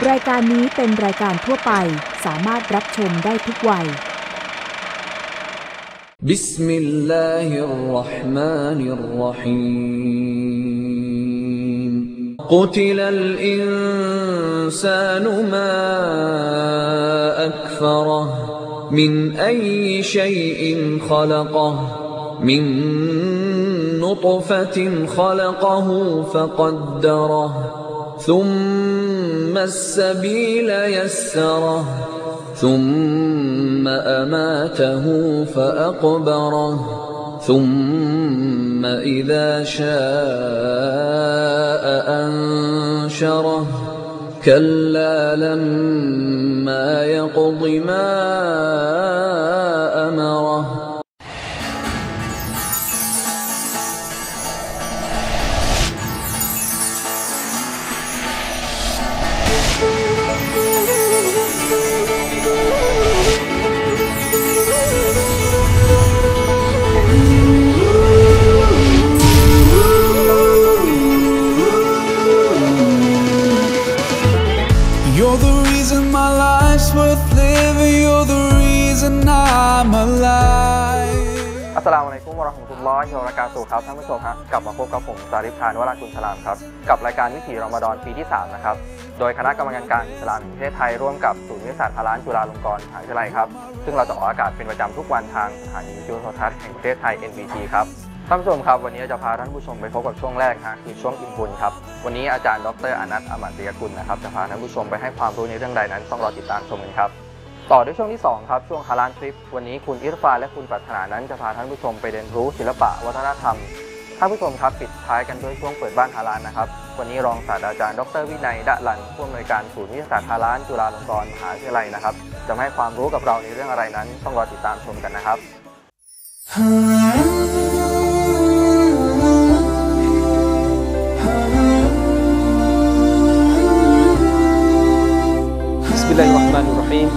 รายการนี้เป็นรายการทั่วไปสามารถรับชมได้ทุกวัยบิสมิลลาฮิรเราะห์มานิรเราะฮีมกุติลัลอินซานุมาอักฟะเราะห์มินอัยชัยอินขะลักะห์มินนุฏฟะตินขะลักะฮูฟะกัดดะเราะห์ثم السبيل يسره ثم أماته فأقبره ثم إذا شاء أنشره كلا لما يقض ما أمره You're the reason my life's worth living. You're the reason I'm alive. อัสสลามุอะลัยกุมวะเราะห์มะตุลลอฮิวะบะเราะกาตุฮ์ครับท่านผู้ชมครับกลับมาพบกับผมซาริฟ ชานวรากุลสลามครับกับรายการวิถีรอมฎอนปีที่3นะครับโดยคณะกรรมการอิสลามแห่งประเทศไทยร่วมกับศูนย์วิทยาศาสตร์ฮาลาลจุฬาลงกรณ์มหาวิทยาลัยครับซึ่งเราจะออกอากาศเป็นประจำทุกวันทางสถานีวิทยุโทรทัศน์แห่งประเทศไทย NBT ครับท่านผู้ชมครับวันนี้จะพาท่านผู้ชมไปพบกับช่วงแรกคือช่วงอิ่มบุญครับวันนี้อาจารย์ดร.อนัท อมัตยกุลนะครับจะพาท่านผู้ชมไปให้ความรู้ในเรื่องใดนั้นต้องรอติดตามชมกันครับต่อด้วยช่วงที่2ครับช่วงฮาลาลทริปวันนี้คุณอิรฟานและคุณปรารถนานั้นจะพาท่านผู้ชมไปเรียนรู้ศิลปะวัฒนธรรมท่านผู้ชมครับปิดท้ายกันด้วยช่วงเปิดบ้านฮาลาลนะครับวันนี้รองศาสตราจารย์ดร.วินัย ดะลันผู้อำนวยการศูนย์วิทยาศาสตร์ฮาลาลจุฬาลงกรณ์มหาวิทยาลัยนะครับจะให้ความรู้กับเราในเรื่องอะไรนั้นต้องรอติดตามชมกันนะครับ Bismillahirrahmanirrahim.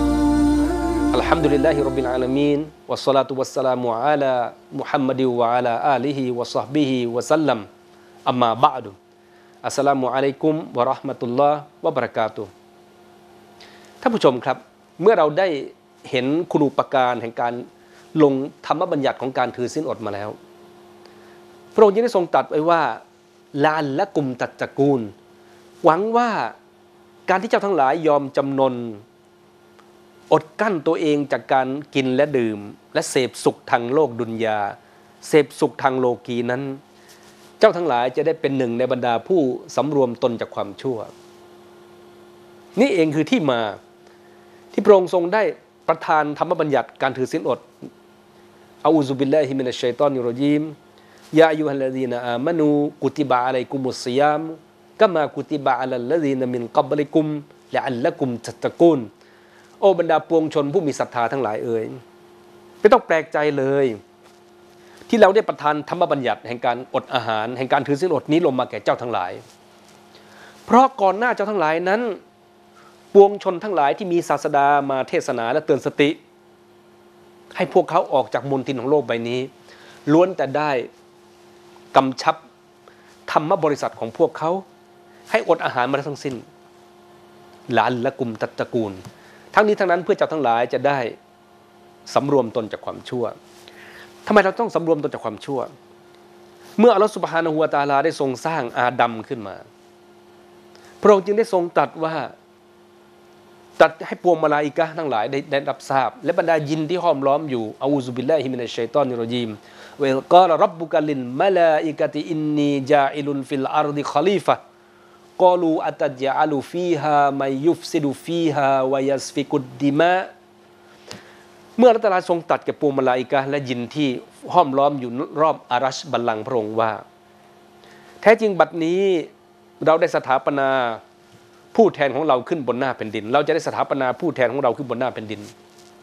Alhamdulillahirabbil alamin wassalatu wassalamu ala Muhammadin wa ala alihi wa sahbihi wa sallam. Amma ba'du. Assalamualaikum warahmatullahi wabarakatuh. ท่านผู้ชมครับเมื่อเราได้เห็นคุณูปการแห่งการลงธรรมบัญญัติของการถือศีลอดมาแล้วพระองค์ยังได้ทรงตรัสไว้ว่าลาละกุมตัตตะกูลหวังว่าการที่เจ้าทั้งหลายยอมจำนนอดกั้นตัวเองจากการกินและดื่มและเสพสุขทางโลกดุนยาเสพสุขทางโลกีนั้นเจ้าทั้งหลายจะได้เป็นหนึ่งในบรรดาผู้สำรวมตนจากความชั่วนี่เองคือที่มาที่พระองค์ทรงได้ประทานธรรมบัญญัติการถือศีลอดอะอูซุบิลลาฮิมินัชชัยฏอนิรเราะญีมยาอัยยูฮัลลซีนาอามานูกุติบะอะลัยกุมุศศิยามกะมากุติบะอะลัลลซีนามินกับลิกุมละอัลละกุมตัตตะกูนโอ้บรรดาปวงชนผู้มีศรัทธาทั้งหลายเอ่ยไม่ต้องแปลกใจเลยที่เราได้ประทานธรรมบัญญัติแห่งการอดอาหารแห่งการถือศีลอดนี้ลงมาแก่เจ้าทั้งหลายเพราะก่อนหน้าเจ้าทั้งหลายนั้นปวงชนทั้งหลายที่มีศาสดามาเทศนาและเตือนสติให้พวกเขาออกจากมลทินของโลกใบนี้ล้วนแต่ได้กำชับธรรมบริษัทของพวกเขาให้อดอาหารมาทั้งสิ้นลาละกุมตัตตะกูลทั้งนี้ทั้งนั้นเพื่อเจ้าทั้งหลายจะได้สำรวมตนจากความชั่วทำไมเราต้องสำรวมตนจากความชั่วเมื่ออัลเลาะห์ซุบฮานะฮูวะตะอาลาได้ทรงสร้างอาดัมขึ้นมาพระองค์จึงได้ทรงตรัสว่าตรัสให้ปวงมลาอิกะห์ทั้งหลายได้รับทราบและบรรดายินที่ห้อมล้อมอยู่อะอูซุบิลลาฮิมินัชชัยฏอนิรเราะญีมวะกาลร็อบบุกะลิลมะลาอิกะติอินนีญาอิลุนฟิลอัรฎิคอลีฟะห์กอลูอัตัจอะลุฟีฮามัยยุฟซิดุฟีฮาวะยัสฟิกุดดิมาเมื่ออัลเลาะห์ตะอาลาทรงตรัสแก่ปวงมลาอิกะห์และยินที่ห้อมล้อมอยู่รอบอารัชบัลลังก์พระองค์ว่าแท้จริงบัดนี้เราได้สถาปนาผู้แทนของเราขึ้นบนหน้าแผ่นดินเราจะได้สถาปนาผู้แทนของเราขึ้นบนหน้าแผ่นดิน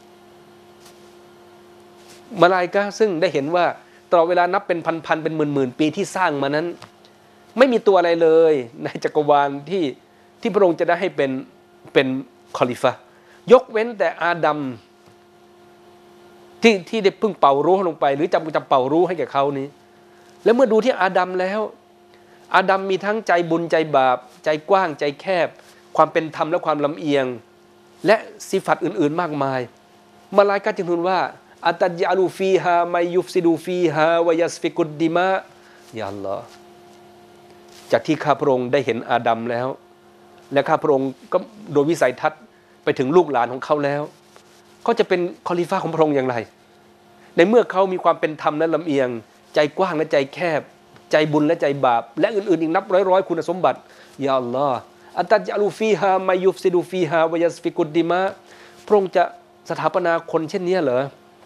มลาอิกะห์ซึ่งได้เห็นว่าตลอดเวลานับเป็นพันๆเป็นหมื่นๆปีที่สร้างมานั้นไม่มีตัวอะไรเลยในจักรวาลที่พระองค์จะได้ให้เป็นคอลิฟะห์ยกเว้นแต่อาดัมที่ได้เพิ่งเป่ารูห์ลงไปหรือจะเป่ารูห์ให้แก่เขานี้แล้วเมื่อดูที่อาดัมแล้วอาดัมมีทั้งใจบุญใจบาปใจกว้างใจแคบความเป็นธรรมและความลำเอียงและสิฟัตอื่นๆมากมายมาลาอิกะฮ์จึงทูลว่าอัตัจญะลูฟีฮามัยยุฟซิดูฟีฮาวะยัสฟิกุดดิมะยาอัลลอฮ์จากที่ข้าพระองค์ได้เห็นอาดัมแล้วและข้าพระองค์ก็โดยวิสัยทัศน์ไปถึงลูกหลานของเขาแล้วก็จะเป็นคอลิฟะห์ของพระองค์อย่างไรในเมื่อเขามีความเป็นธรรมและลำเอียงใจกว้างและใจแคบใจบุญและใจบาปและอื่นๆอีกนับร้อยๆคุณสมบัติยาอัลลอฮ์อัตัจญะลูฟีฮามัยยุฟซิดูฟีฮาวะยัสฟิกุดดิมะพระองค์จะสถาปนาคนเช่นนี้เหรอ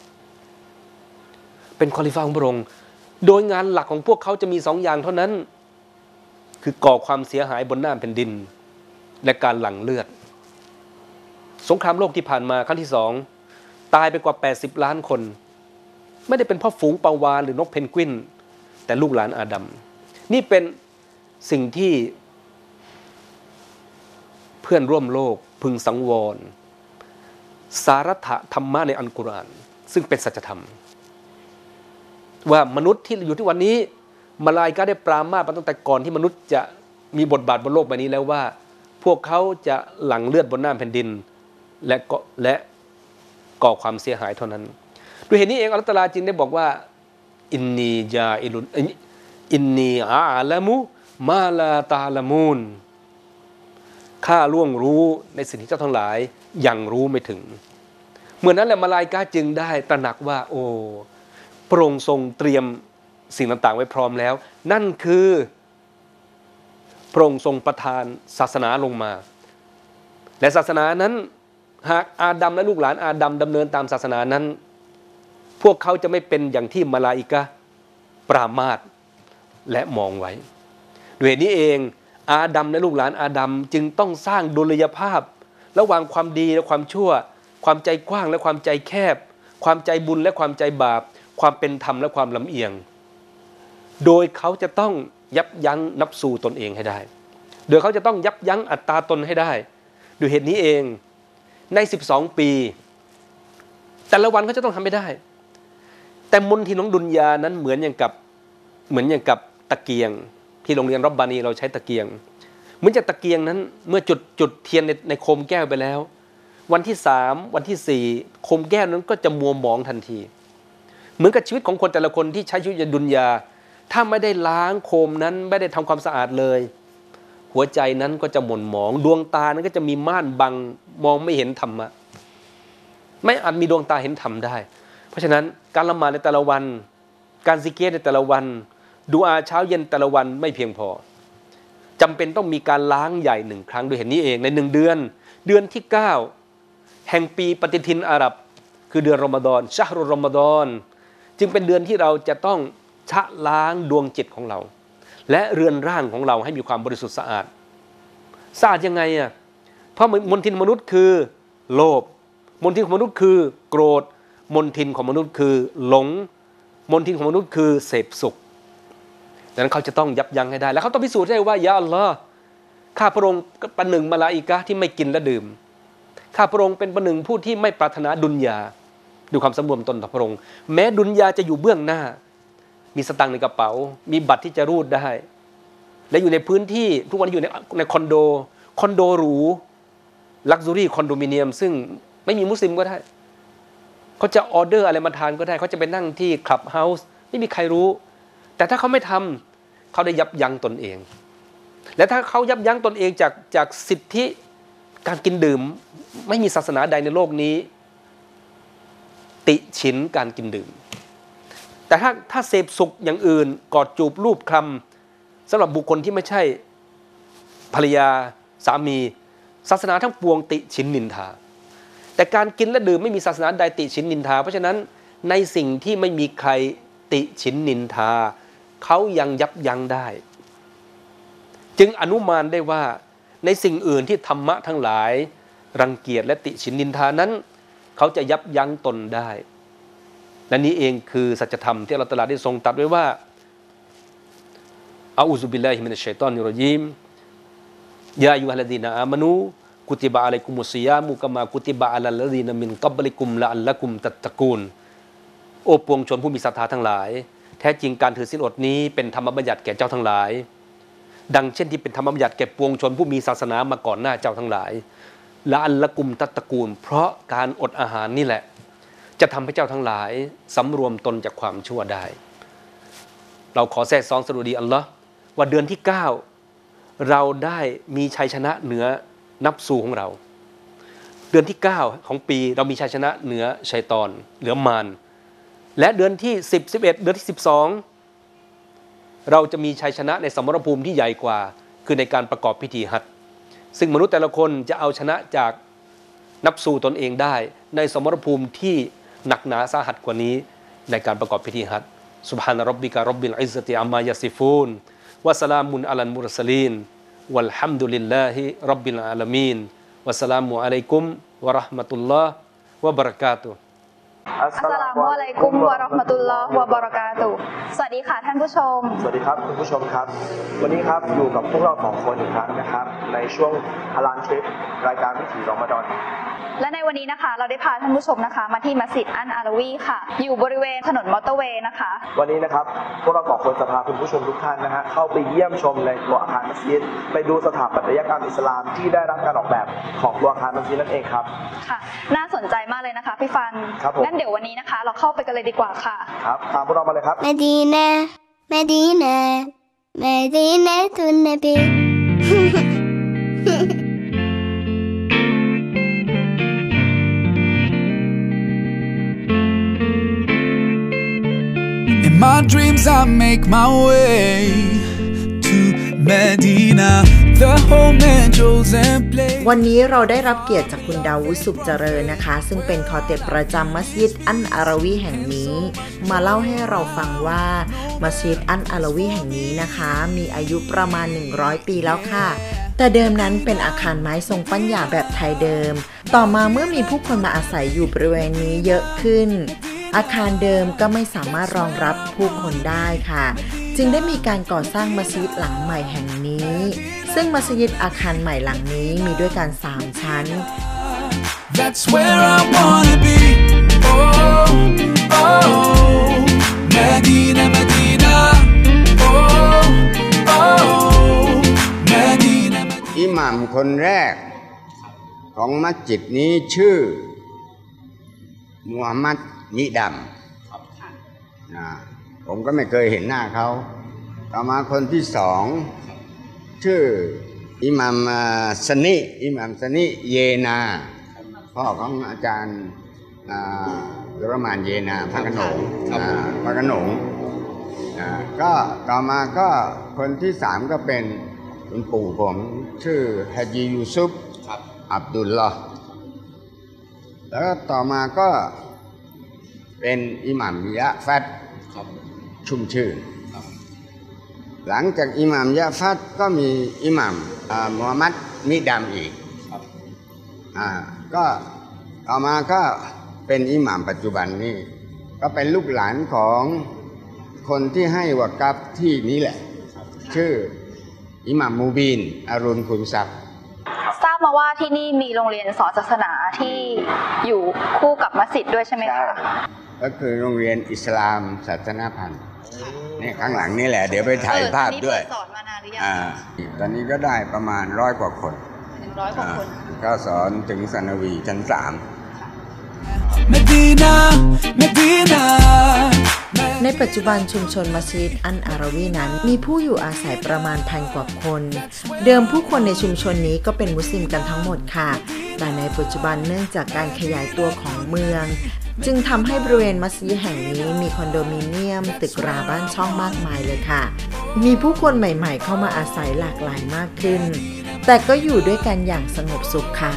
เป็นคอลิฟะห์ของพระองค์โดยงานหลักของพวกเขาจะมี2 อย่างเท่านั้นคือก่อความเสียหายบนหน้าแผ่นดินและการหลั่งเลือดสงครามโลกที่ผ่านมาครั้งที่2ตายไปกว่า80 ล้านคนไม่ได้เป็นเพราะฝูงปลาวาฬหรือนกเพนกวินแต่ลูกหลานอาดัมนี่เป็นสิ่งที่เพื่อนร่วมโลกพึงสังวรสาระธรรมะในอัลกุรอานซึ่งเป็นสัจธรรมว่ามนุษย์ที่อยู่ที่วันนี้มาลาอิกะฮ์ได้ปรามาสมาตั้งแต่ก่อนที่มนุษย์จะมีบทบาทบนโลกใบนี้แล้วว่าพวกเขาจะหลั่งเลือดบนหน้าแผ่นดินและก่อความเสียหายเท่านั้นด้วยเหตุนี้เองอัลเลาะห์ตะอาลาจึงได้บอกว่าอินนีจาอิลุนอินนีอาละมุมาลาตาละมูนข้าล่วงรู้ในสิ่งที่เจ้าทั้งหลายยังรู้ไม่ถึงเมื่อนั้นแหละมาลาอิกะฮ์จึงได้ตระหนักว่าโอ้พระองค์ทรงเตรียมสิ่งต่างๆไว้พร้อมแล้วนั่นคือพระองค์ทรงประทานศาสนาลงมาและศาสนานั้นหากอาดัมและลูกหลานอาดัมดำเนินตามศาสนานั้นพวกเขาจะไม่เป็นอย่างที่มาลาอิกะฮ์ปรามาสและมองไว้ด้วยเหตุนี้เองอาดัมและลูกหลานอาดัมจึงต้องสร้างดุลยภาพระหว่างความดีและความชั่วความใจกว้างและความใจแคบความใจบุญและความใจบาปความเป็นธรรมและความลำเอียงโดยเขาจะต้องยับยั้งนับสู่ตนเองให้ได้โดยเขาจะต้องยับยั้งอัตตาตนให้ได้ด้วยเหตุนี้เองใน12 ปีแต่ละวันเขาจะต้องทำไม่ได้แต่มนทินของดุนยานั้นเหมือนอย่างกับตะเกียงที่โรงเรียนรับบานีเราใช้ตะเกียงเหมือนจากตะเกียงนั้นเมื่อจุดเทียนในโคมแก้วไปแล้ววันที่3วันที่4โคมแก้วนั้นก็จะมัวหมองทันทีเหมือนกับชีวิตของคนแต่ละคนที่ใช้ชีวิตในดุนยาถ้าไม่ได้ล้างโคมนั้นไม่ได้ทำความสะอาดเลยหัวใจนั้นก็จะหม่นหมองดวงตานั้นก็จะมีม่านบังมองไม่เห็นธรรมะไม่อาจมีดวงตาเห็นธรรมได้เพราะฉะนั้นการละหมาดในแต่ละวันการซิกเกตในแต่ละวันดุอาเช้าเย็นแต่ละวันไม่เพียงพอจำเป็นต้องมีการล้างใหญ่1 ครั้งด้วยเหตุนี้เองใน1 เดือนที่9แห่งปีปฏิทินอาหรับคือเดือนรอมฎอนชะฮรุรอมฎอนจึงเป็นเดือนที่เราจะต้องชะล้างดวงจิตของเราและเรือนร่างของเราให้มีความบริสุทธิ์สะอาดยังไงอ่ะเพราะมลทินมนุษย์คือโลภมลทินของมนุษย์คือโกรธมลทินของมนุษย์คือหลงมลทินของมนุษย์คือเสพสุขดังนั้นเขาจะต้องยับยั้งให้ได้และเขาต้องพิสูจน์ได้ว่ายาอัลลอฮ์ข้าพระองค์ประหนึ่งมาลาอิกะฮ์ที่ไม่กินและดื่มข้าพระองค์เป็นประหนึ่งผู้ที่ไม่ปรารถนาดุนยาดูความสำรวมตนต่อพระองค์แม้ดุนยาจะอยู่เบื้องหน้ามีสตังค์ในกระเป๋ามีบัตรที่จะรูดได้และอยู่ในพื้นที่ทุกวันอยู่ในคอนโดหรูลักซ์ซูรี่คอนโดมิเนียมซึ่งไม่มีมุสลิมก็ได้เขาจะออเดอร์อะไรมาทานก็ได้เขาจะไปนั่งที่คลับเฮาส์ไม่มีใครรู้แต่ถ้าเขาไม่ทำเขาได้ยับยั้งตนเองและถ้าเขายับยั้งตนเองจากสิทธิการกินดื่มไม่มีศาสนาใดในโลกนี้ติฉินการกินดื่มแต่ถ้าเสพสุขอย่างอื่นกอดจูบรูปคลำสำหรับบุคคลที่ไม่ใช่ภรรยาสามีศาสนาทั้งปวงติฉินนินทาแต่การกินและดื่มไม่มีศาสนาใดติฉินนินทาเพราะฉะนั้นในสิ่งที่ไม่มีใครติฉินนินทาเขายังยับยั้งได้จึงอนุมานได้ว่าในสิ่งอื่นที่ธรรมะทั้งหลายรังเกียจและติฉินนินทานั้นเขาจะยับยั้งตนได้และนี้เองคือสัจธรรมที่อัลเลาะห์ตะอาลาได้ทรงตรัสไว้ว่าอะอูซุบิลลาฮิมินัชชัยฏอนิรเราะญีมยาอัยยูฮัลลซีนาอามานูกุติบะอะลัยกุมุศซิยามุกะมากุติบะอะลัลลซีนามินกับลิกุมละอัลละกุมตัตตะกูนโอ้ปวงชนผู้มีศรัทธาทั้งหลายแท้จริงการถือศีลอดนี้เป็นธรรมบัญญัติแก่เจ้าทั้งหลายดังเช่นที่เป็นธรรมบัญญัติแก่ปวงชนผู้มีศาสนามาก่อนหน้าเจ้าทั้งหลายละอัลละกุมตัตตะกูลเพราะการอดอาหารนี่แหละจะทำให้เจ้าทั้งหลายสำรวมตนจากความชั่วได้เราขอแทรกซ้อนสดุดีอัลลอฮ์ว่าเดือนที่9เราได้มีชัยชนะเหนือนับสูของเราเดือนที่9ของปีเรามีชัยชนะเหนือชัยฏอนเหนือมารและเดือนที่10 11เดือนที่12เราจะมีชัยชนะในสมรภูมิที่ใหญ่กว่าคือในการประกอบพิธีฮัจญ์ซึ่งมนุษย์แต่ละคนจะเอาชนะจากนับสูตนเองได้ในสมรภูมิที่หนักหนาสาหัสกว่านี้ในการประกอบพิธีฮัจญ์ซุบฮานะร็อบบิกะร็อบบิลอิซซะติอัมมายะซิฟูนวะสลามุนอะลัลมุรสลีนวัลฮัมดุลิลลาฮิร็อบบิลอาลามีนวะสลามุอะลัยกุมวะเราะห์มะตุลลอฮ์วะบะเราะกาตุฮ์อัสสลามุอะลัยกุมวะเราะห์มะตุลลอฮ์วะบะเราะกาตุฮ์สวัสดีค่ะท่านผู้ชมสวัสดีครับคุณผู้ชมครับวันนี้ครับอยู่กับพวกเรา2คนอีกครั้งนะครับในช่วงฮาลาลทริปรายการวิถีรอมฎอนและในวันนี้นะคะเราได้พาท่านผู้ชมนะคะมาที่มัสยิดอันอาราวีค่ะอยู่บริเวณถนนมอเตอร์เวย์นะคะวันนี้นะครับพวกเรา2คนจะพาคุณผู้ชมทุกท่านนะฮะเข้าไปเยี่ยมชมในตัวอาคารมัสยิดไปดูสถาปัตยกรรมอิสลามที่ได้รับการออกแบบของตัวอาคารมัสยิดนั่นเองครับค่ะน่าสนใจมากเลยนะคะพี่ฟันงั้นเดี๋ยววันนี้นะคะเราเข้าไปกันเลยดีกว่าค่ะครับตามพวกเรามาเลยครับมะดีนะห์มะดีนะห์มะดีนะห์ตุนนบี In my dreams I make my way to Medina the home angels and play วันนี้เราได้รับเกียรติจากคุณดาวุฒิสุขเจริญนะคะซึ่งเป็นคอเต็บประจำมัสยิดอันอาราวีแห่งนี้มาเล่าให้เราฟังว่ามัสยิดอันอาราวีแห่งนี้นะคะมีอายุประมาณ100ปีแล้วค่ะแต่เดิมนั้นเป็นอาคารไม้ทรงปัญญาแบบไทยเดิมต่อมาเมื่อมีผู้คนมาอาศัยอยู่บริเวณนี้เยอะขึ้นอาคารเดิมก็ไม่สามารถรองรับผู้คนได้ค่ะจึงได้มีการก่อสร้างมัสยิดหลังใหม่แห่งนี้ซึ่งมัสยิดอาคารใหม่หลังนี้มีด้วยกัน3ชั้น That's where I wanna be Oh oh Medina Medina Oh oh Medina อิหม่ามคนแรกของมัสยิดนี้ชื่อมูฮัมหมัดมิดำผมก็ไม่เคยเห็นหน้าเขาต่อมาคนที่2ชื่ออิหม่ามสนิเยนาพ่อของอาจารย์ดุรมานเยนาพระขนงก็ต่อมาก็คนที่3ก็เป็นคุณปู่ผมชื่อฮะจียูซุฟอับดุลลอฮ์แล้วต่อมาก็เป็นอิหม่ามยะฟัดชุ่มชื่นหลังจากอิหม่ามยะฟัดก็มีอิหม่ามมูฮัมหมัดมิดำอีกก็ต่อมาก็เป็นอิหม่ามปัจจุบันนี้ก็เป็นลูกหลานของคนที่ให้วะกัฟที่นี้แหละชื่ออิหม่ามมูบินอรุณคุณทรัพย์ทราบมาว่าที่นี่มีโรงเรียนสอนศาสนาที่อยู่คู่กับมัสยิดด้วยใช่ไหมคะก็คือโรงเรียนอิสลามศาสนาพันธ์นี่ข้างหลังนี่แหละเดี๋ยวไปถ่ายภาพด้วยสอนมานานหรือยังตอนนี้ก็ได้ประมาณ100 กว่าคน 100 กว่าคนก็สอนถึงสนวีชั้น3 ในปัจจุบันชุมชนมัสยิดอันอาราวีนั้นมีผู้อยู่อาศัยประมาณ1,000 กว่าคนเดิมผู้คนในชุมชนนี้ก็เป็นมุสลิมกันทั้งหมดค่ะแต่ในปัจจุบันเนื่องจากการขยายตัวของเมืองจึงทำให้บริเวณมัสยิดแห่งนี้มีคอนโดมิเนียมตึกราบ้านช่องมากมายเลยค่ะมีผู้คนใหม่ๆเข้ามาอาศัยหลากหลายมากขึ้นแต่ก็อยู่ด้วยกันอย่างสงบสุขค่ะ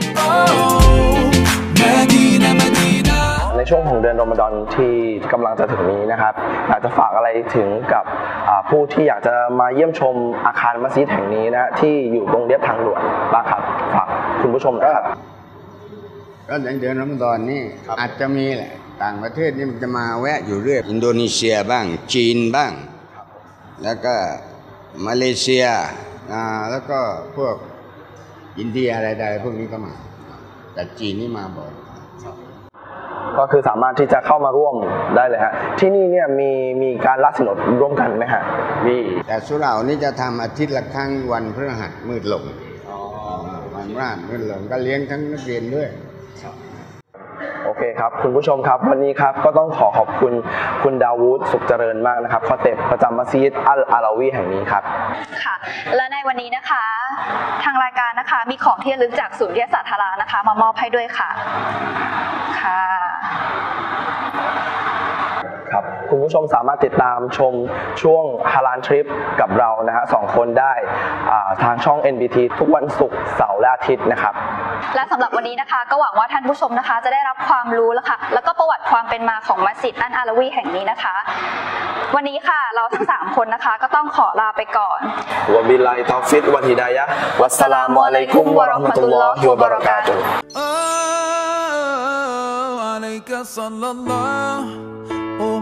ในช่วงของเดือนรอมฎอนที่กำลังจะถึงนี้นะครับอยากจะฝากอะไรถึงกับผู้ที่อยากจะมาเยี่ยมชมอาคารมัสยิดแห่งนี้นะที่อยู่ตรงเลียบทางด่วนบ้างครับฝากคุณผู้ชมนะครับก็ในเดือนรอมฎอนนี่อาจจะมีแหละต่างประเทศนี่มันจะมาแวะอยู่เรื่อยอินโดนีเซียบ้างจีนบ้างแล้วก็มาเลเซียแล้วก็พวกอินเดียอะไรๆพวกนี้ก็มาแต่จีนนี่มาบ่อยก็คือสามารถที่จะเข้ามาร่วมได้เลยฮะที่นี่เนี่ยมีการละสินอดร่วมกันไหมฮะมีแต่สุเหร่านี่จะทำอาทิตย์ละครั้งวันพฤหัสมืดลงวันพฤหัสมืดลงก็เลี้ยงทั้งนักเรียนด้วยโอเคครับคุณผู้ชมครับวันนี้ครับก็ต้องขอบคุณคุณดาวูดสุขเจริญมากนะครับคอเต็บประจำมัสยิดอัลอาราวีแห่งนี้ครับค่ะและในวันนี้นะคะทางรายการนะคะมีของที่ระลึกจากศูนย์วิทยาศาสตร์ทารานะคะมามอบให้ด้วยค่ะครับคุณผู้ชมสามารถติดตามชมช่วงฮาลาลทริปกับเรานะฮะ2 คนได้ทางช่อง NBT ทุกวันศุกร์เสาร์และอาทิตย์นะครับและสำหรับวันนี้นะคะก็หวังว่าท่านผู้ชมนะคะจะได้รับความรู้แล้วก็ประวัติความเป็นมาของมัสยิดอัลอาราวีแห่งนี้นะคะวันนี้ค่ะเราทั้ง3คนนะคะก็ต้องขอลาไปก่อนวะบิลลาฮิตอฟิกวัลฮิดายะฮ์วัสสลามุอะลัยกุมวะเราะห์มะตุลลอฮิวะบะเราะกาตุฮ์อะลัยกะศ็อลลัลลอฮุOh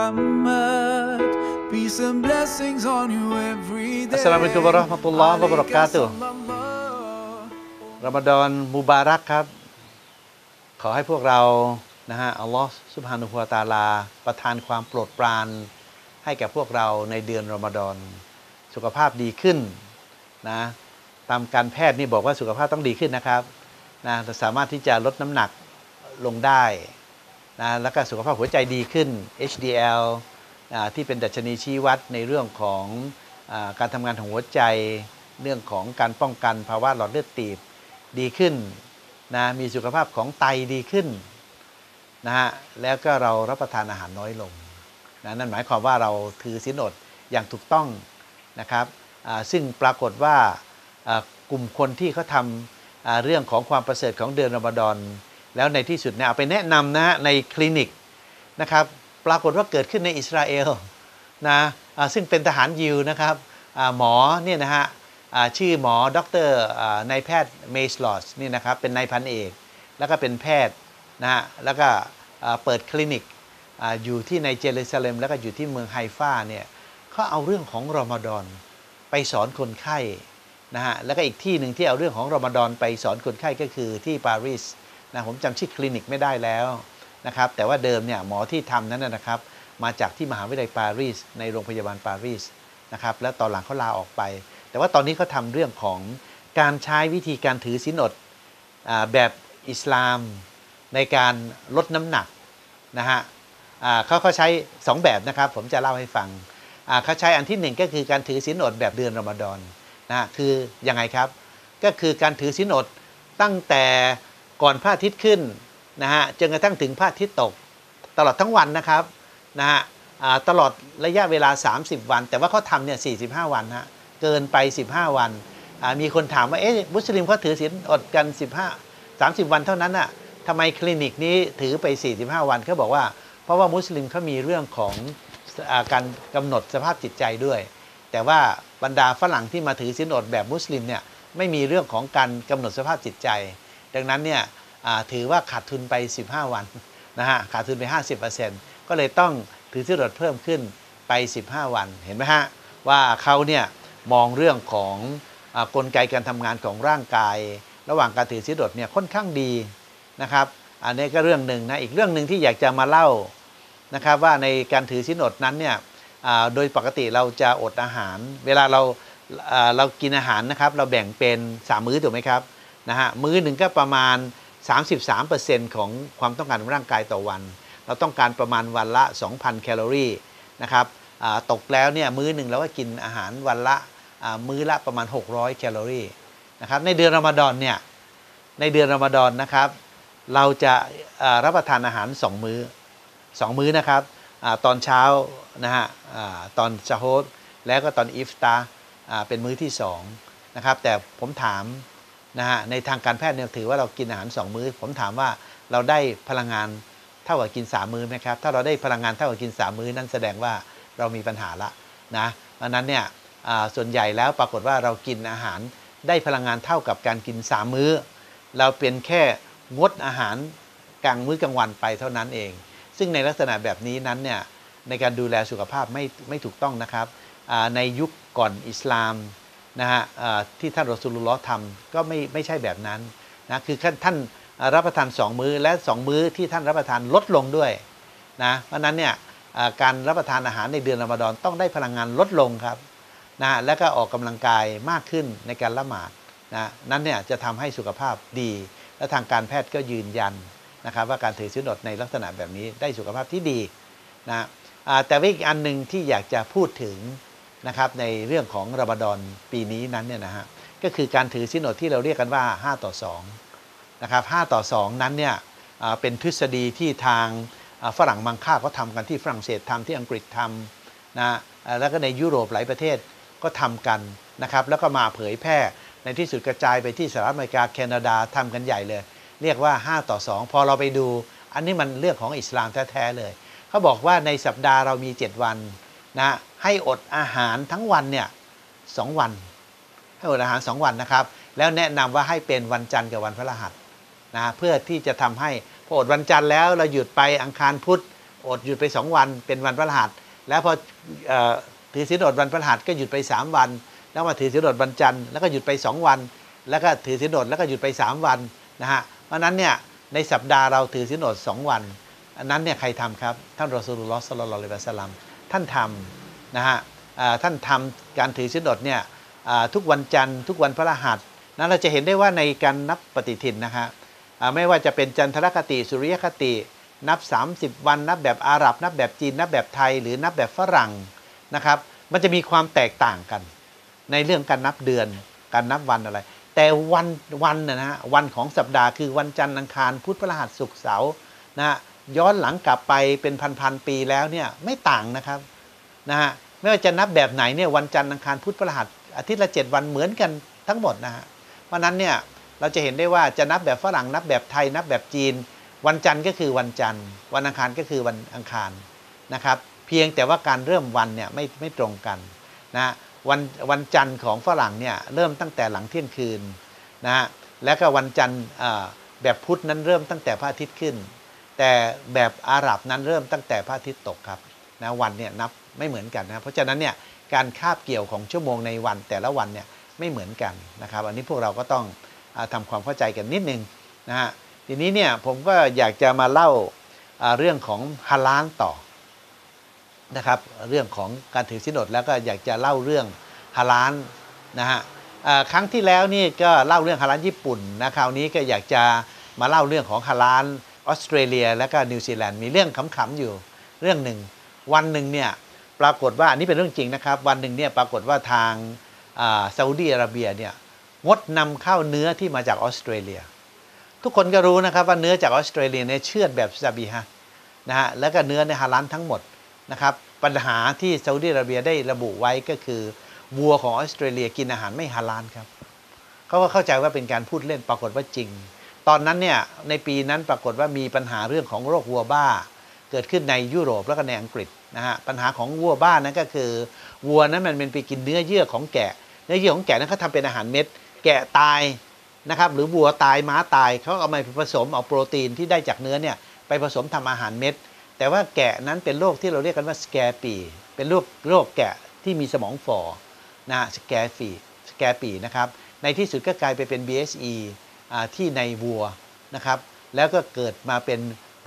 Muhammad, peace and blessings on you every day. Assalamualaikum warahmatullahi wabarakatuh. รอมฎอนมุบารักครับขอให้พวกเรานะฮะอัลลอฮฺซุบฮานะฮูวะตะอาลาประทานความโปรดปรานให้แก่พวกเราในเดือนรอมฎอนสุขภาพดีขึ้นนะตามการแพทย์นี่บอกว่าสุขภาพต้องดีขึ้นนะครับนะสามารถที่จะลดน้ำหนักลงได้นะแล้วก็สุขภาพหัวใจดีขึ้น HDL ที่เป็นดัชนีชี้วัดในเรื่องของการทำงานของหัวใจเรื่องของการป้องกันภาวะหลอดเลือดตีบดีขึ้นนะมีสุขภาพของไตดีขึ้นนะฮะแล้วก็เรารับประทานอาหารน้อยลงนะนั่นหมายความว่าเราถือศีลอดอย่างถูกต้องนะครับซึ่งปรากฏว่ากลุ่มคนที่เขาทำเรื่องของความประเสริฐของเดือนรอมฎอนแล้วในที่สุดเนี่ยเอาไปแนะนำนะในคลินิกนะครับปรากฏว่าเกิดขึ้นในอิสราเอลนะซึ่งเป็นทหารยิวนะครับหมอเนี่ยนะฮะชื่อหมอดร.นายแพทย์เมสลอสนี่นะครับเป็นนายพันเอกแล้วก็เป็นแพทย์นะฮะแล้วก็เปิดคลินิกอยู่ที่ในเยรูซาเล็มแล้วก็อยู่ที่เมืองไฮฟาเนี่ยเขาเอาเรื่องของรอมฎอนไปสอนคนไข้นะฮะแล้วก็อีกที่หนึ่งที่เอาเรื่องของรอมฎอนไปสอนคนไข้ก็คือที่ปารีสนะผมจำชื่อคลินิกไม่ได้แล้วนะครับแต่ว่าเดิมเนี่ยหมอที่ทำนั้นนะครับมาจากที่มหาวิทยาลัยปารีสในโรงพยาบาลปารีสนะครับแล้วตอนหลังเขาลาออกไปแต่ว่าตอนนี้เขาทำเรื่องของการใช้วิธีการถือศีลอดแบบอิสลามในการลดน้ำหนักนะฮะเขาใช้2แบบนะครับผมจะเล่าให้ฟังเขาใช้อันที่1ก็คือการถือศีลอดแบบเดือนรอมฎอนนะคือยังไงครับก็คือการถือศีลอดตั้งแต่ก่อนพระอาทิตย์ขึ้นนะฮะจนกระทั่งถึงพระอาทิตย์ตกตลอดทั้งวันนะครับนะฮะตลอดระยะเวลา30วันแต่ว่าเขาทำเนี่ย45วันฮะเกินไป15วันมีคนถามว่ามุสลิมเขาถือศีลอดกัน30วันเท่านั้นน่ะทำไมคลินิกนี้ถือไป45วันเขาบอกว่าเพราะว่ามุสลิมเขามีเรื่องของการกำหนดสภาพจิตใจด้วยแต่ว่าบรรดาฝรั่งที่มาถือศีลอดแบบมุสลิมเนี่ยไม่มีเรื่องของการกำหนดสภาพจิตใจดังนั้นเนี่ยถือว่าขาดทุนไป15วันนะฮะขาดทุนไป 50% ก็เลยต้องถือศีลอดเพิ่มขึ้นไป15วันเห็นไหมฮะว่าเขาเนี่ยมองเรื่องของกลไกการทำงานของร่างกายระหว่างการถือศีลอดเนี่ยค่อนข้างดีนะครับอันนี้ก็เรื่องหนึ่งนะอีกเรื่องหนึ่งที่อยากจะมาเล่านะครับว่าในการถือศีลอดนั้นเนี่ยโดยปกติเราจะอดอาหารเวลาเรากินอาหารนะครับเราแบ่งเป็น3มื้อถูกไหมครับนะฮะมื้อหนึ่งก็ประมาณ 33% ของความต้องการของร่างกายต่อวันเราต้องการประมาณวันละ 2,000 แคลอรี่นะครับตกแล้วเนี่ยมื้อหนึ่งเราก็กินอาหารวันละมื้อละประมาณ600แคลอรี่นะครับในเดือนรอมฎอนเนี่ยในเดือนรอมฎอนนะครับเราจะรับประทานอาหาร2 มื้อนะครับตอนเช้านะฮะตอนชะโฮดแล้วก็ตอนอิฟตาร์เป็นมื้อที่2นะครับแต่ผมถามนะฮะในทางการแพทย์เนี่ยถือว่าเรากินอาหาร2 มื้อผมถามว่าเราได้พลังงานเท่ากับกิน3 มื้อไหมครับถ้าเราได้พลังงานเท่ากับกิน3 มื้อนั่นแสดงว่าเรามีปัญหาละนะเพราะนั้นเนี่ยส่วนใหญ่แล้วปรากฏว่าเรากินอาหารได้พลังงานเท่ากับการกิน3 มื้อเราเป็นแค่งดอาหารกลางมื้อกลางวันไปเท่านั้นเองซึ่งในลักษณะแบบนี้นั้นเนี่ยในการดูแลสุขภาพไม่ถูกต้องนะครับในยุคก่อนอิสลามนะฮะที่ท่านรอซูลุลลอฮ์ทำก็ไม่ใช่แบบนั้นนะคือท่านรับประทาน2 มื้อและ2 มื้อที่ท่านรับประทานลดลงด้วยนะเพราะนั้นเนี่ยการรับประทานอาหารในเดือนรอมฎอนต้องได้พลังงานลดลงครับนะแล้วก็ออกกำลังกายมากขึ้นในการละหมาดนะนั้นเนี่ยจะทำให้สุขภาพดีและทางการแพทย์ก็ยืนยันนะครับว่าการถือศีลอดในลักษณะแบบนี้ได้สุขภาพที่ดีนะแต่ว่าอีกอันหนึ่งที่อยากจะพูดถึงนะครับในเรื่องของรอมฎอนปีนี้นั้นเนี่ยนะฮะก็คือการถือศีลอดที่เราเรียกกันว่า5:2นะครับ5:2นั้นเนี่ยเป็นทฤษฎีที่ทางฝรั่งมังค่าเขาทำกันที่ฝรั่งเศสทำที่อังกฤษทำนะแล้วก็ในยุโรปหลายประเทศก็ทำกันนะครับแล้วก็มาเผยแพร่ในที่สุดกระจายไปที่สหรัฐอเมริกาแคนาดาทำกันใหญ่เลยเรียกว่า5:2พอเราไปดูอันนี้มันเรื่องของอิสลามแท้ๆเลยเขาบอกว่าในสัปดาห์เรามี7 วันนะให้อดอาหารทั้งวันเนี่ย2 วันให้อดอาหาร2 วันนะครับแล้วแนะนำว่าให้เป็นวันจันทร์กับวันพฤหัสนะเพื่อที่จะทำให้พออดวันจันทร์แล้วเราหยุดไปอังคารพุธอดหยุดไป2 วันเป็นวันพฤหัสแล้วพอถือศีลอดวันพฤหัสก็หยุดไป3 วันแล้วมาถือศีลอดวันจันทร์แล้วก็หยุดไป2 วันแล้วก็ถือศีลอดแล้วก็หยุดไป3 วันนะฮะเพราะนั้นเนี่ยในสัปดาห์เราถือศีลอด2 วันอันนั้นเนี่ยใครทำครับท่านรอซูลุลลอฮ์ ศ็อลลัลลอฮุอะลัยฮิวะซัลลัมท่านทำนะฮะท่านทำการถือศีลอดเนี่ยทุกวันจันทร์ทุกวันพฤหัสนั้นเราจะเห็นได้ว่าในการนับปฏิทินนะครับไม่ว่าจะเป็นจันทรคติสุริยคตินับ30 วันนับแบบอาหรับนับแบบจีนนับแบบไทยหรือนับแบบฝรั่งนะครับมันจะมีความแตกต่างกันในเรื่องการนับเดือนการนับวันอะไรแต่วันนะฮะวันของสัปดาห์คือวันจันทร์อังคารพุธพฤหัสศุกร์เสาร์นะย้อนหลังกลับไปเป็นพันปีแล้วเนี่ยไม่ต่างนะครับนะฮะไม่ว่าจะนับแบบไหนเนี่ยวันจันทร์อังคารพุธพฤหัสอาทิตย์ละ7 วันเหมือนกันทั้งหมดนะฮะเพราะนั้นเนี่ยเราจะเห็นได้ว่าจะนับแบบฝรั่งนับแบบไทยนับแบบจีนวันจันทร์ก็คือวันจันทร์วันอังคารก็คือวันอังคารนะครับเพียงแต่ว่าการเริ่มวันเนี่ยไม่ตรงกันนะวันจันทร์ของฝรั่งเนี่ยเริ่มตั้งแต่หลังเที่ยงคืนนะแล้วก็วันจันทร์แบบพุธนั้นเริ่มตั้งแต่พระอาทิตย์ขึ้นแต่แบบอาหรับนั้นเริ่มตั้งแต่พระอาทิตย์ตกครับนะวันเนี่ยนับไม่เหมือนกันนะเพราะฉะนั้นเนี่ยการคาบเกี่ยวของชั่วโมงในวันแต่ละวันเนี่ยไม่เหมือนกันนะครับอันนี้พวกเราก็ต้องทำความเข้าใจกันนิดนึงนะฮะทีนี้เนี่ยผมก็อยากจะมาเล่าเรื่องของฮาลาลต่อนะครับเรื่องของการถือศีลอดแล้วก็อยากจะเล่าเรื่องฮาลาลนะฮะครั้งที่แล้วนี่ก็เล่าเรื่องฮาลาลญี่ปุ่นนะคราวนี้ก็อยากจะมาเล่าเรื่องของฮาลาลออสเตรเลียและก็นิวซีแลนด์มีเรื่องขำๆอยู่เรื่องหนึ่งวันหนึ่งเนี่ยปรากฏว่าอันนี้เป็นเรื่องจริงนะครับวันหนึ่งเนี่ยปรากฏว่าทางซาอุดีอาระเบียเนี่ยงดนำเข้าเนื้อที่มาจากออสเตรเลียทุกคนก็รู้นะครับว่าเนื้อจากออสเตรเลียเนี่ยเชือดแบบซาบีฮะนะฮะแล้วก็เนื้อในฮาลาลทั้งหมดนะครับปัญหาที่ซาอุดีอาระเบียได้ระบุไว้ก็คือวัวของออสเตรเลียกินอาหารไม่ฮาลาลครับเขาก็เข้าใจว่าเป็นการพูดเล่นปรากฏว่าจริงตอนนั้นเนี่ยในปีนั้นปรากฏว่ามีปัญหาเรื่องของโรควัวบ้าเกิดขึ้นในยุโรปแล้วก็ในอังกฤษนะฮะปัญหาของวัวบ้านั้นก็คือวัวนั้นมันเป็นไปกินเนื้อเยื่อของแกะเนื้อเยื่อของแกะนั้นเขาทำเป็นอาหารเม็ดแกะตายนะครับหรือวัวตายม้าตายเขาเอามาผสมเอาโปรตีนที่ได้จากเนื้อเนี่ยไปผสมทำอาหารเม็ดแต่ว่าแกะนั้นเป็นโรคที่เราเรียกกันว่าสแกปีเป็นโรคแกะที่มีสมองฝ่อนะสแกปีนะครับในที่สุดก็กลายไปเป็น BSE ที่ในวัวนะครับแล้วก็เกิดมาเป็น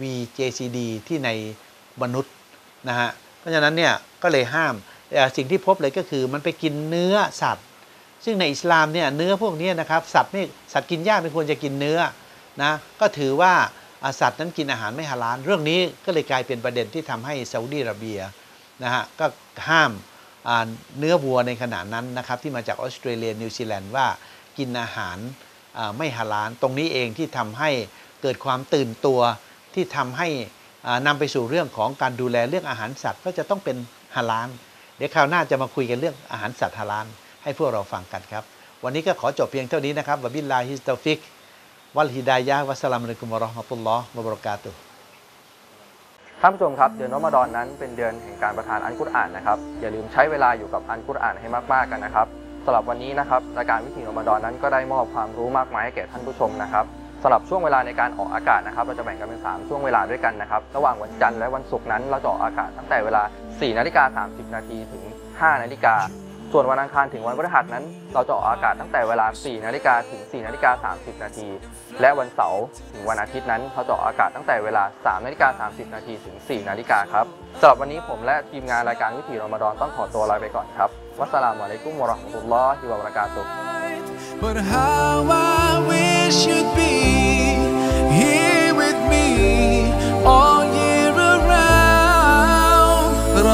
VJCD ที่ในมนุษย์นะฮะเพราะฉะนั้นเนี่ยก็เลยห้ามสิ่งที่พบเลยก็คือมันไปกินเนื้อสัตว์ซึ่งในอิสลามเนี่ยเนื้อพวกนี้นะครับสัตว์กินหญ้าไม่ควรจะกินเนื้อนะก็ถือว่าสัตว์นั้นกินอาหารไม่ฮาลาลเรื่องนี้ก็เลยกลายเป็นประเด็นที่ทำให้ซาอุดีอาระเบียนะฮะก็ห้ามเนื้อวัวในขณะนั้นนะครับที่มาจากออสเตรเลียนิวซีแลนด์ว่ากินอาหารไม่ฮาลาลตรงนี้เองที่ทำให้เกิดความตื่นตัวที่ทำให้นำไปสู่เรื่องของการดูแลเรื่องอาหารสัตว์ก็จะต้องเป็นฮาลาลเดี๋ยวคราวหน้าจะมาคุยกันเรื่องอาหารสัตว์ฮาลาลให้พวกเราฟังกันครับวันนี้ก็ขอจบเพียงเท่านี้นะครับวะบิลลาฮิตตอฟิกวัลฮิดายะฮ์วัสสลามุอะลัยกุมวะเราะห์มะตุลลอฮ์วะบะเราะกาตุฮ์ท่านผู้ชมครับเดือนรอมฎอนนั้นเป็นเดือนแห่งการประทานอัลกุรอานนะครับอย่าลืมใช้เวลาอยู่กับอัลกุรอานให้มากๆกันนะครับสำหรับวันนี้นะครับรายการวิถีรอมฎอนนั้นก็ได้มอบความรู้มากมายให้แก่ท่านผู้ชมนะครับสำหรับช่วงเวลาในการออกอากาศนะครับเราจะแบ่งกันเป็น3ช่วงเวลาด้วยกันนะครับระหว่างวันจันทร์และวันศุกร์นั้นเราจะออกอากาศตั้งแต่เวลา 4:30 น. ถึง 5:00 น. จส่วนวันอังคารถึงวันพฤหัสนั้นเราจะออกอากาศตั้งแต่เวลา 4 นาฬิกาถึง 4 นาฬิกา 30 นาทีและวันเสาร์ถึงวันอาทิตย์นั้นเขาจะออกอากาศตั้งแต่เวลา 3 นาฬิกา 30 นาทีถึง 4 นาฬิกาครับสำหรับวันนี้ผมและทีมงานรายการวิถีรอมฎอนต้องขอตัวลาไปก่อนครับวัสสลามุอะลัยกุมวะเราะห์มะตุลลอฮิวะบะเราะกาตุฮ์ But how I wish you'd be here with me all year around.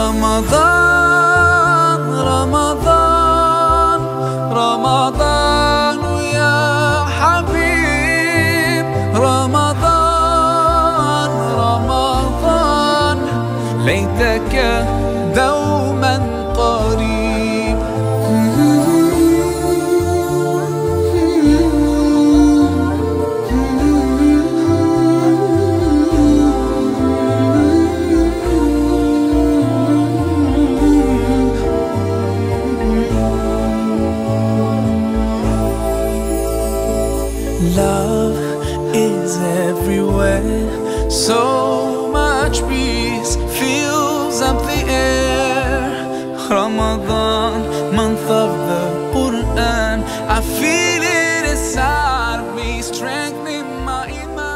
Ramadan, Ramadan, Ramadan ya Habib. Ramadan, Ramadan, ليتك دوما قريب. Love is everywhere, so much peace fills up the air. Ramadan, month of the Quran, I feel it inside me, strengthening my iman.